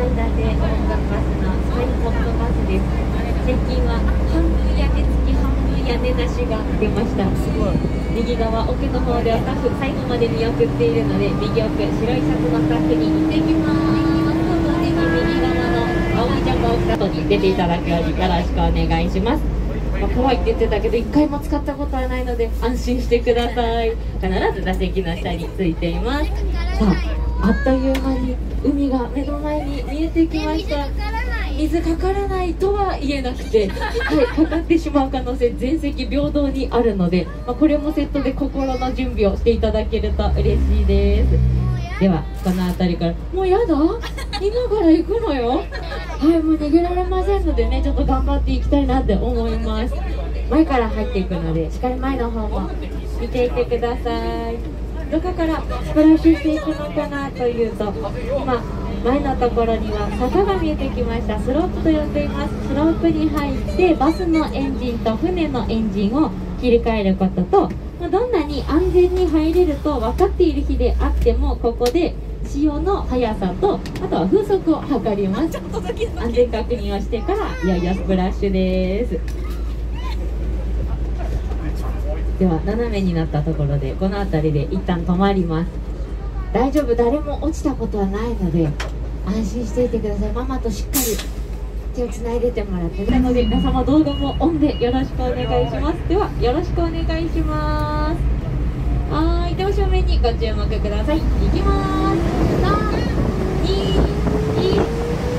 間でオープンバスのスカイポットバスです。最近は半分屋根付き半分屋根なしが出ました。 すごい。 右側奥の方ではスタッフ最後まで見送っているので、右奥白いシャツのスタッフに行ってきます。ぜひ右側の青いジャンパーを着た後に出ていただくようによろしくお願いします。怖いって言ってたけど1回も使ったことはないので安心してください。必ず座席の下についています。さあ、あっという間に海が目の前に見えてきました。水かからないとは言えなくて、はい、かかってしまう可能性全席平等にあるので、これもセットで心の準備をしていただけると嬉しいです。ではこの辺りからもうやだ今から行くのよ。はい、もう逃げられませんのでね、ちょっと頑張っていきたいなって思います。前から入っていくのでしっかり前の方も見ていてください。どこからスプラッシュしていくのかなというと、今前のところには坂が見えてきました。スロープと呼んでいます。スロープに入ってバスのエンジンと船のエンジンを切り替えることと、どんなに安全に入れると分かっている日であっても、ここで潮の速さとあとは風速を測ります。安全確認をしてからいよいよスプラッシュです。では斜めになったところでこの辺りで一旦止まります。大丈夫、誰も落ちたことはないので安心していてください。ママとしっかり手をつないでてもらってなので、皆様動画もオンでよろしくお願いします。ではよろしくお願いします。はい、では正面にご注目ください。いきます。3、2、1、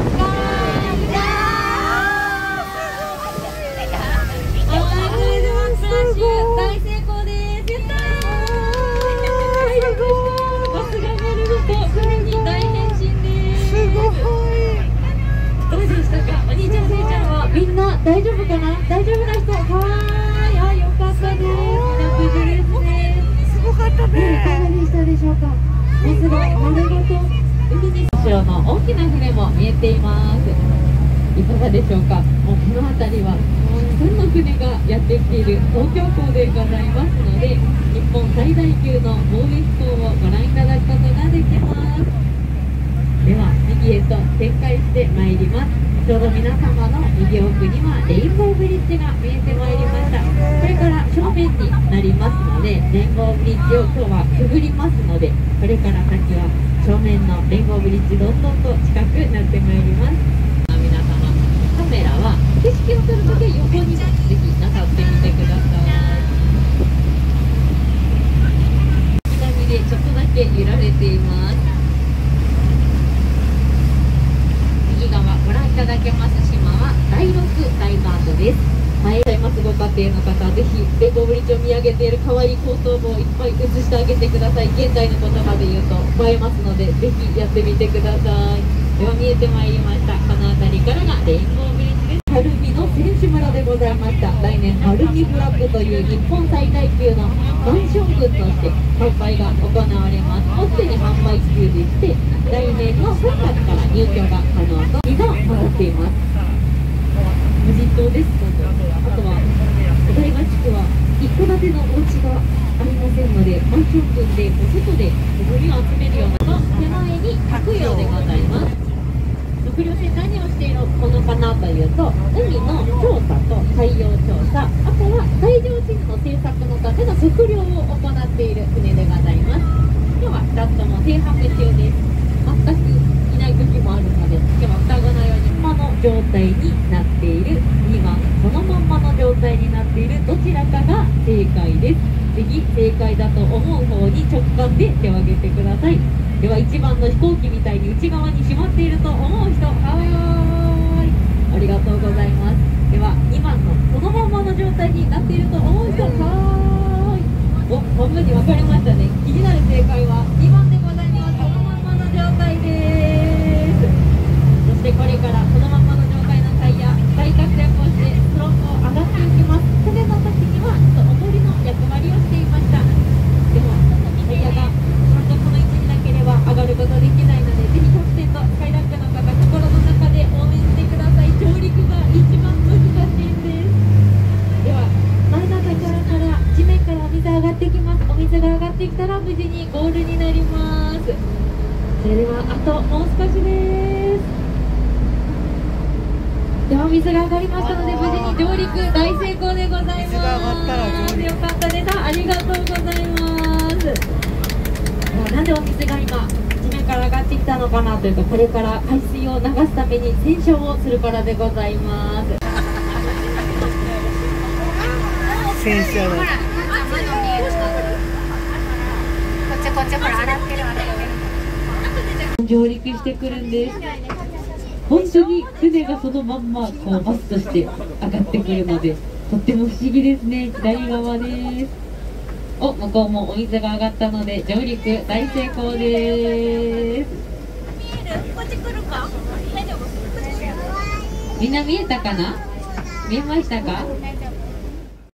大成功です。やったー。バスが丸ごと船に大変身です。 すごい。 どうでしたか、お兄ちゃんお姉ちゃんは。みんな大丈夫かな、大丈夫な人。はーい、あ、よかったです。みんな無事ですね。 すごかったね。 いかがでしたでしょうか。バスが丸ごと海に、後ろの大きな船も見えています。いかがでしょうか。もうこの辺りはたくさんの船がやってきている東京港でございますので、日本最大級の貿易港をご覧いただくことができます。では右へと展開してまいります。ちょうど皆様の右奥にはレインボーブリッジが見えてまいりました。これから正面になりますので、レインボーブリッジを今日はくぐりますので、これから先は正面のレインボーブリッジどんどんと近くなってまいります。皆様カメラは景色を撮るときは横にもぜひなさってみてください。南でちょっとだけ揺られています。右側ご覧いただけます島は第6ダイバートです。はい、ますご家庭の方、ぜひレインボーブリッジを見上げている可愛い後頭部をいっぱい映してあげてください。現代の言葉で言うと映えますので、ぜひやってみてください。では見えてまいりました。この辺りからがレインボーブリッジです。晴海の選手村でございました。来年晴海フラッグという日本最大級のマンション群として販売が行われます。もうすでに販売中でして、来年の3月から入居が可能と2度回っています。無人島です。あとはお台場地区は一戸建てのお家がありませんので、マンション群で外でゴミを集めるようなと手前に白洋でございます。測量船何をしているものかなというと、海の調査と海洋調査、あとは海上地図の制作のための測量を行っている船でございます。今日は2つとも停泊中です。全くいない時もあるので、今日は双子のように今の状態になっている、2番そのまんまの状態になっているどちらかが正解です。ぜひ正解だと思う方に直感で手を挙げてください。では1番の飛行機みたいに内側に閉まっていると思う人、はーい、ありがとうございます。では2番のそのままの状態になっていると思う人、はーい、お、半分に分かれましたね。気になる正解は2番でございます。そのままの状態です。そしてこれからそのままの状態のタイヤ大活躍をしてスロープを上がっていきます。船の時にはちょっと重りの役割をしていました。でもタイヤがちゃんとこの位置になければ上がることできないので、ぜひキャプテンとスカイラックの方、心の中で応援してください。上陸が一番難しいんです。では前の宝から地面からお水上がってきます。お水が上がってきたら無事にゴールになります。それではあともう少しです。 では水が上がりましたので、無事に上陸大成功でございます。 水が上がったら上陸。 よかったです。ありがとうございます。なんでお水が今地面から上がってきたのかなというと、これから海水を流すために洗車をするからでございます。 洗車だ。 こっちほら洗ってる上陸してくるんです。本当に船がそのまんまこうバスとして上がってくるので、とっても不思議ですね。左側です。お、向こうもお水が上がったので上陸大成功です。 こっち来るか？大丈夫？ みんな見えたかな？見えましたか？